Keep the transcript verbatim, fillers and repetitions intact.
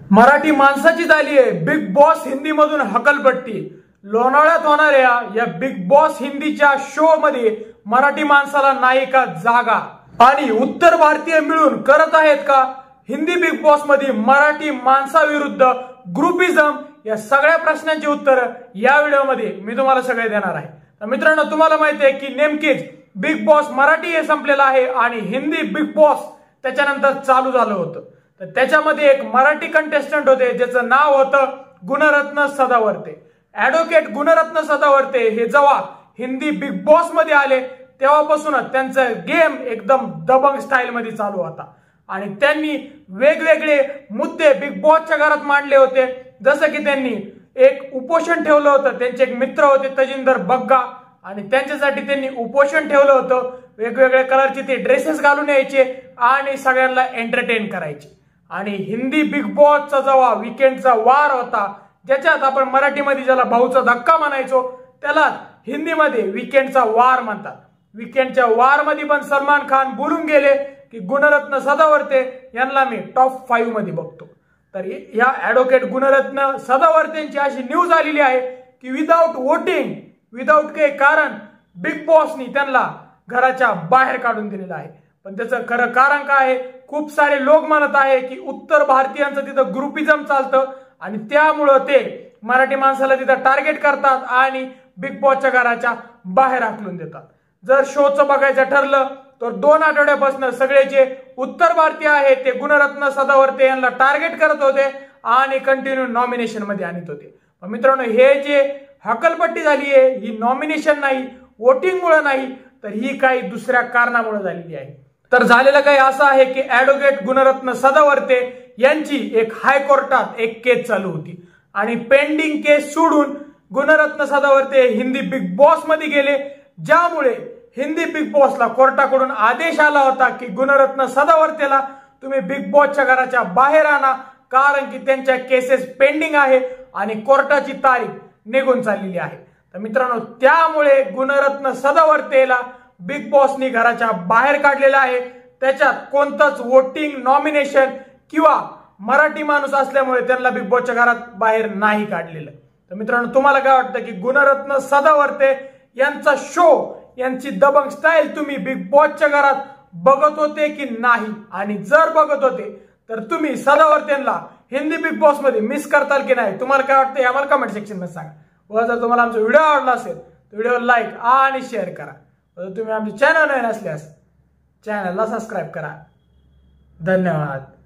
मराठी माणसाची झाली आहे बिग बॉस हिंदी मधून हकलपट्टी। लोणावळ्यात होणाऱ्या या बिग बॉस हिंदीच्या शो मध्ये मराठी माणसाला नाही का जागा आणि उत्तर भारतीय मिळून करत आहेत का हिंदी बिग बॉस मध्ये मराठी माणसाविरुद्ध ग्रुपिझम, या सगळ्या प्रश्नांची उत्तर या व्हिडिओ मध्ये मी तुम्हाला सगळे देणार आहे। तर मित्रांनो, तुम्हाला माहिती आहे की नेमकेच बिग बॉस मराठी हे संपलेलं आहे आणि हिंदी बिग बॉस त्याच्यानंतर चालू झालं होतं। तर त्याच्यामध्ये एक मराठी कंटेस्टंट होते ज्याचं नाव होतं गुणरत्न सदावर्ते। ऍडव्होकेट गुणरत्न सदावर्ते हे जेव्हा हिंदी बिग बॉस मध्ये आले तेव्हापासूनच त्यांचा गेम एकदम दबंग स्टाईल मध्ये चालू होता आणि त्यांनी वेगवेगळे मुद्दे बिग बॉसच्या घरात मांडले होते। जसं की त्यांनी एक उपोषण ठेवलं होतं, त्यांचे एक मित्र होते तजिंदर बग्गा आणि त्यांच्यासाठी त्यांनी उपोषण ठेवलं होतं। वेगवेगळ्या कलरचे ते ड्रेसेस घालून यायचे आणि सगळ्यांना एंटरटेन करायचे। आणि हिंदी बिग बॉसचा जेव्हा वीकेंडचा वार होता, ज्याच्यात आपण मराठीमध्ये ज्याला भाऊचा धक्का म्हणायचो त्याला हिंदीमध्ये वीकेंडचा वार म्हणतात। वीकेंडच्या वार मध्ये पण सलमान खान बोलून गेले की गुणरत्न सदावर्ते यांना मी टॉप फाईव्ह मध्ये बघतो। तर या ऍडव्होकेट गुणरत्न सदावर्तेंची अशी न्यूज आलेली आहे की विदाउट वोटिंग, विदाउट काही कारण बिग बॉसनी त्यांना घराच्या बाहेर काढून दिलेलं आहे। पण त्याचं खरं कारण काय आहे, खूप सारे लोक म्हणत आहे की उत्तर भारतीयांचं तिथं ग्रुपिझम चालतं आणि त्यामुळं ते मराठी माणसाला तिथं टार्गेट करतात आणि बिग बॉसच्या घराच्या बाहेर हाकलून देतात। जर शोचं बघायचं ठरलं तर दोन आठवड्यापासून सगळे जे उत्तर भारतीय आहेत ते गुणरत्न सदावर्ते यांना टार्गेट करत होते आणि कंटिन्यू नॉमिनेशन मध्ये आणत होते। पण मित्रांनो, हे जे हकलपट्टी झाली आहे ही नॉमिनेशन नाही, वोटिंग मुळे नाही, तर ही काही दुसऱ्या कारणामुळे झालेली आहे। तर झालेलं काही असं आहे की ऍडव्होकेट गुणरत्न सदावर्ते यांची एक हायकोर्टात एक केस चालू होती आणि पेंडिंग केस सोडून गुणरत्न सदावर्ते हिंदी बिग बॉस मध्ये गेले, ज्यामुळे हिंदी बिग बॉसला कोर्टाकडून आदेश आला होता की गुणरत्न सदावर्तेला तुम्ही बिग बॉसच्या घराच्या बाहेर आणा, कारण की त्यांच्या केसेस पेंडिंग आहे आणि कोर्टाची तारीख निघून चाललेली आहे। तर मित्रांनो, त्यामुळे गुणरत्न सदावर्तेला बिग बॉसनी घराच्या बाहेर काढलेलं आहे। त्याच्यात कोणतंच वोटिंग, नॉमिनेशन किंवा मराठी माणूस असल्यामुळे त्यांना बिग बॉसच्या घरात बाहेर नाही काढलेलं। तर मित्रांनो, तुम्हाला काय वाटतं की गुणरत्न सदावर्ते यांचा शो, यांची दबंग स्टाईल तुम्ही बिग बॉसच्या घरात बघत होते की नाही? आणि जर बघत होते तर तुम्ही सदावर्तेंना हिंदी बिग बॉस मध्ये मिस करताल की नाही? तुम्हाला काय वाटतं आम्हाला कमेंट सेक्शन मध्ये सांगा। व जर तुम्हाला आमचा व्हिडिओ आवडला असेल तर व्हिडिओ लाईक आणि शेअर करा। जर तुम्ही आमचे चॅनल नवीन असल्यास चॅनलला सबस्क्राईब करा। धन्यवाद।